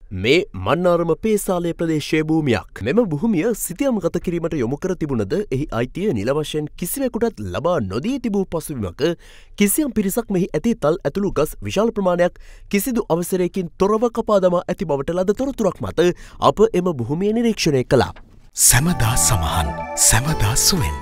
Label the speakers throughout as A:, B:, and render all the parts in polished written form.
A: මේ මන්නාරම පේසාලය ප්‍රදේශයේ භූමියක්. මෙම භූමිය සිතියම් ගත කිරීමට යොමු කර තිබුණද එහි අයිතිය නිල වශයෙන් කිසිවෙකුටත් ලබා නොදී තිබූ පසුබිමක කිසියම් පිරිසක් මෙහි ඇති තල් ඇතුළු ගස් විශාල ප්‍රමාණයක් කිසිදු අවසරයකින් තොරව කපා දමා ඇති බවට ලද තොරතුරක් මත අප එම භූමිය නිරීක්ෂණය කළා.
B: සැමදා සමහන් සැමදා සුවෙන්.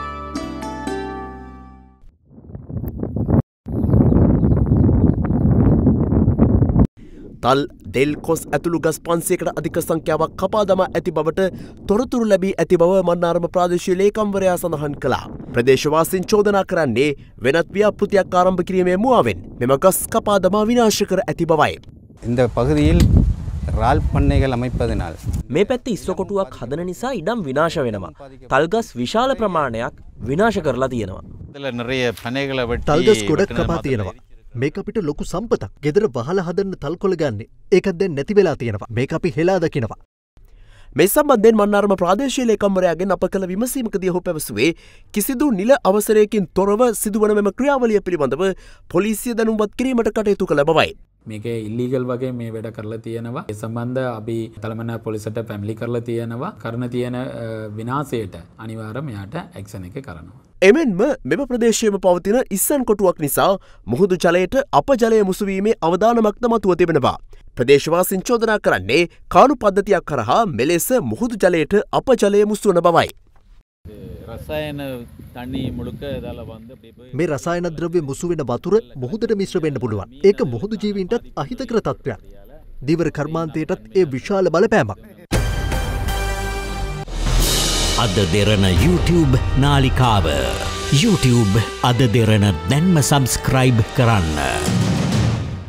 A: තල් දෙල් කොස් ඇතුළු ගස් 500කට අධික සංඛ්‍යාවක් කපා දමා ඇති බවට තොරතුරු ලැබී ඇති බව මන්නාරම ප්‍රාදේශීය ලේකම්වරයා සඳහන් කළා. ප්‍රදේශවාසීන් චෝදනා කරන්නේ වෙනත් ව්‍යාපෘතියක් ආරම්භ කිරීමේ මුවාවෙන් මෙම ගස් කපා දමා විනාශ කර ඇති බවයි.
C: இந்த பகுதியில் ரால் பண்ணைகள் அமைப்பதனால்
D: මේ පැත්තේ ඉස්සකොටුවක් හදන නිසා ඉඩම් විනාශ වෙනවා. තල්ගස් විශාල ප්‍රමාණයක් විනාශ කරලා තියෙනවා.
E: තල්ගස් ගොඩක් කපා තියෙනවා. මේක අපිට ලොකු සම්පතක්. ගෙදර වහලා හදන්න තල්කොළ ගන්න. ඒකත් දැන් නැති වෙලා තියෙනවා. මේක අපි හෙලා දකිනවා.
A: මේ සම්බන්ධයෙන් මන්නාරම ප්‍රාදේශීය ලේකම්වරයාගෙන් අප කළ විමසීමකදී ඔහු පැවසුවේ කිසිදු නිල අවසරයකින් තොරව සිදුවන මෙම ක්‍රියාවලිය පිළිබඳව පොලිසිය දැනුම්වත් කිරීමට කටයුතු කළ බවයි.
F: මේක ඉල්ලීගල් වගේ මේ වැඩ කරලා තියෙනවා. ඒ සම්බන්ධ අපි තලමනා පොලිසට පැමිණිලි කරලා තියෙනවා. කරන තියෙන විනාශයට අනිවාර්යයෙන්ම යාට ඇක්ෂන් එක කරනවා.
A: එමෙන්ම මෙම ප්‍රදේශයේම පවතින ඉස්සන් කොටුවක් නිසා මුහුදු ජලයට අප ජලය මුසුවීමේ අවදානමක්ද මතුව තිබෙනවා. ප්‍රදේශවාසීන් චෝදනා කරන්නේ කාණු පද්ධතියක් කරහා මෙලෙස මුහුදු ජලයට අප ජලය මුසුවන බවයි.
E: මේ රසායන ද්‍රව්‍ය මුසු වෙන වතුර මුහුදට මිශ්‍ර වෙන්න පුළුවන්. ඒක මුහුදු ජීවීන්ටත් අහිතකර තත්ත්වයක්. දීවර කර්මාන්තයටත් ඒ විශාල බලපෑමක්.
B: අද දෙරණ YouTube නාලිකාව YouTube අද දෙරණ දැන්ම සබස්ක්‍රයිබ් කරන්න.